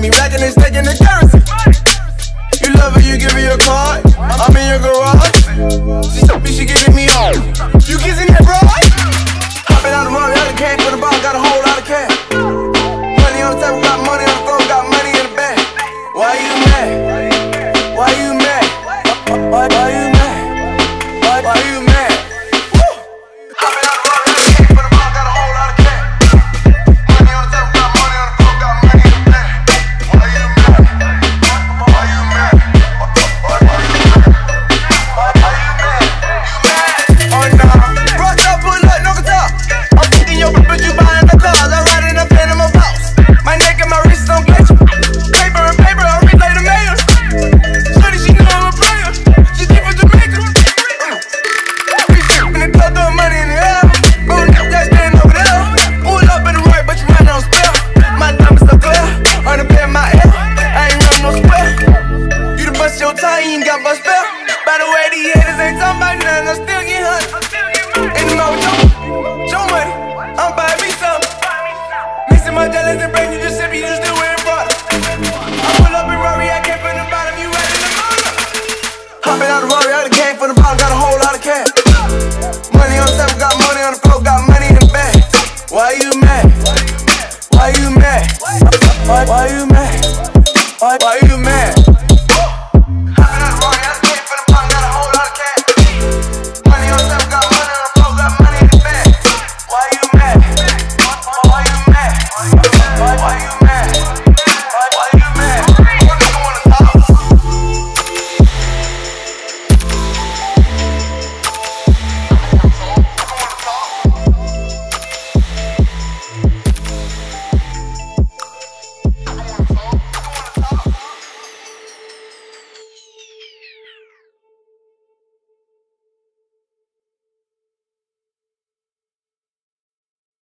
me racking and stacking the currency. You love her, you give her your card. I'm in your garage. She told me she giving me all. You kissing that broad? Hopping out the Rari, out the can for the bar, got a whole lot of cash. Money on the table, got money on the floor, got money in the bag. Why you mad? Why you mad? Why you mad? Why you mad? Woo! Hopping out the Rari, out the can for the bar, got a whole lot of cash. Money on the table, got money on the floor, got money in the bag. Why you mad? Why you mad? Why you mad? Why you mad? You mad? Oh nah, rock up, pull up, no guitar. I'm fucking your bitch, you buying the cars. I'm riding up in my house. My neck and my wrist don't get you. Paper and paper, I relay the mail. Shorty, she know I'm a player. She deep for Jamaica. We in the club, throwing money in the air. Rolling up, that stand over there. Pull up in the right, but you running on spell. My diamonds so clear, on the bed, my air. I ain't running no square. You done bust your tie, you ain't got my spell. By the way, these haters ain't talking about nothing, I still get hunted. In the mouth, show money, I'm buying me some. Mixing my dollars and brain, you just sip, you still wearing product. I pull up in Rari, I came from the bottom, you right in the motor. Hopping out the Rari, I came from the bottom, got a whole lot of cash. Money on the table, got money on the floor, got money in the bag. Why you mad? Why you mad? Why you mad? Why you